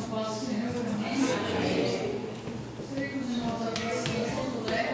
paz do Senhor, amém? Gostaria que os irmãos abrissem Josué.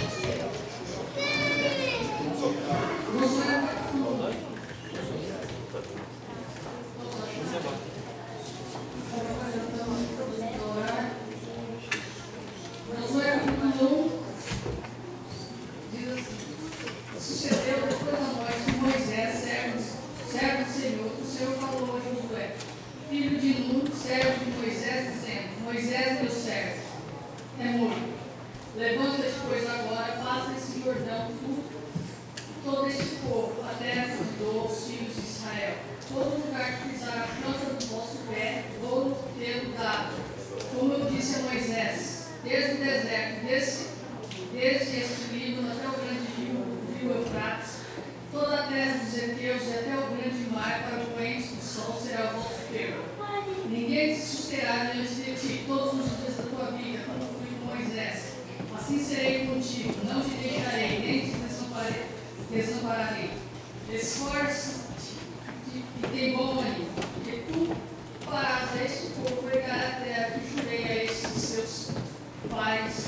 Josué capítulo 1 diz assim: sucedeu depois da morte de Moisés, servo do Senhor, o Senhor falou a Josué, filho de Nun, servo de Moisés, dizendo: Moisés, meu servo, é morto. Levanta-te, pois, agora, passa esse Jordão, todo este povo, a terra que dou aos filhos de Israel. Todo lugar que pisar a planta do vosso pé, vou ter dado, como eu disse a Moisés, desde o deserto, desde este Líbano até o grande rio Eufrates, toda a terra dos heteus e até o grande mar, para o poente do sol, será o vosso termo. Ninguém te susterá diante de ti todos os dias da tua vida, como fui com Moisés. Assim serei contigo, não te deixarei, nem te desampararei. Esforça-te e tem bom ânimo, porque tu farás a este povo pegar a terra que jurei a estes seus pais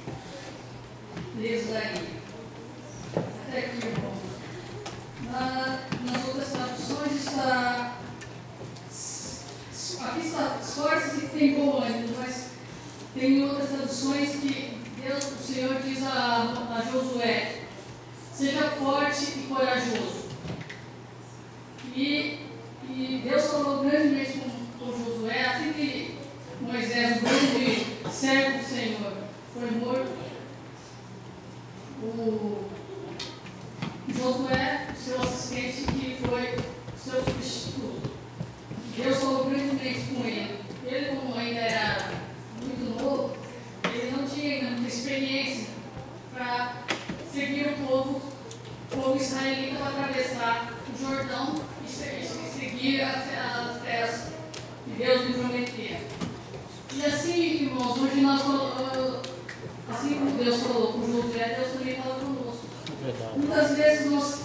lhes daria. Até aqui, irmão. Nas outras traduções está. Aqui está esforça-se e tem bom ânimo, mas tem outras traduções que Deus, o Senhor diz a Josué: seja forte e corajoso. E Deus falou grandemente com Josué, assim que Moisés, o grande servo do Senhor, foi morto. O Josué, seu assistente, que foi seu substituto. Deus falou grandemente com ele. Ele, como ainda era muito novo, ele não tinha ainda muita experiência para seguir o povo israelita para atravessar o Jordão e seguir as terras que Deus lhe prometia. E assim, irmãos, hoje nós assim como Deus falou com Josué, Deus também fala conosco. Muitas vezes nós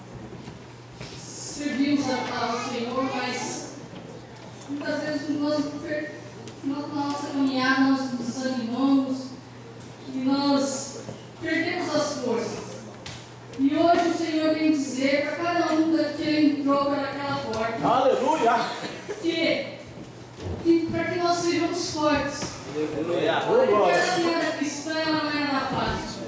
servimos ao Senhor, mas muitas vezes na nossa caminhada nós nos desanimamos e nós perdemos as forças. E hoje o Senhor vem dizer para cada um que entrou pelaquela porta. Aleluia! Para que nós sejamos fortes. Aleluia! Porque a caminhada cristã ela não é nada fácil.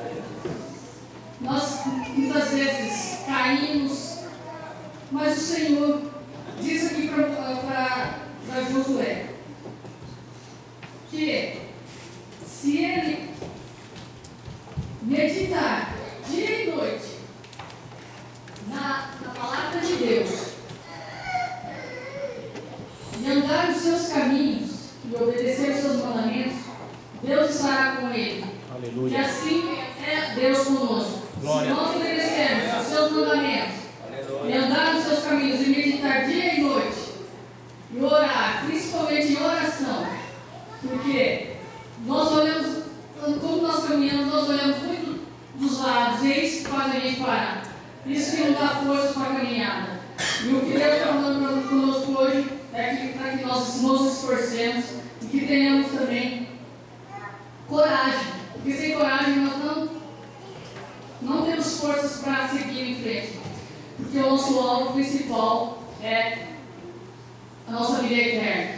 Nós muitas vezes caímos, mas o Senhor diz aqui para Josué que se ele meditar dia e noite na palavra de Deus e andar nos seus caminhos e obedecer os seus mandamentos, Deus estará com ele. Aleluia. E assim é Deus conosco. Glória. Se nós obedecermos os seus mandamentos e andar nos seus caminhos e meditar dia e noite e orar, principalmente em oração, porque nós olhamos, como nós caminhamos, nós olhamos muito dos lados, e é isso que faz a gente parar. Isso que não dá força para a caminhada. E o que Deus está falando conosco hoje é que para que nós nos esforcemos e que tenhamos também coragem. Porque sem coragem nós não temos forças para seguir em frente. Porque o nosso alvo principal é a nossa vida eterna.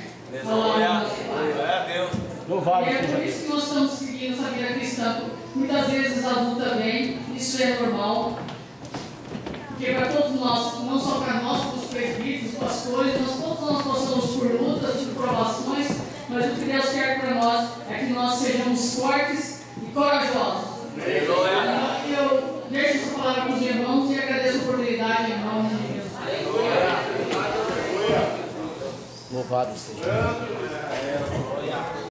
Louvado E é seja por Deus. isso que nós estamos seguindo essa vida cristã. Muitas vezes adulta também, isso é normal. Porque para todos nós, não só para nós, para os presbíteros, os pastores, todos nós passamos por lutas, por provações, mas o que Deus quer para nós é que nós sejamos fortes e corajosos. Eu deixo essa palavra para os irmãos e agradeço a oportunidade em nome de Deus. Louvado seja Deus.